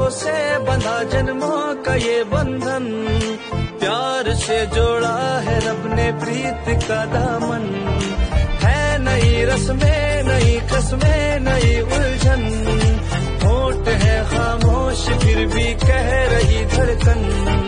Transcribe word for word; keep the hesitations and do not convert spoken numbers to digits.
हाथों से बंधा जन्मों का ये बंधन, प्यार से जोड़ा है रब ने प्रीत का दामन। है नई रस्में नई कसमें नई उलझन, होठ है खामोश फिर भी कह रही धड़कन।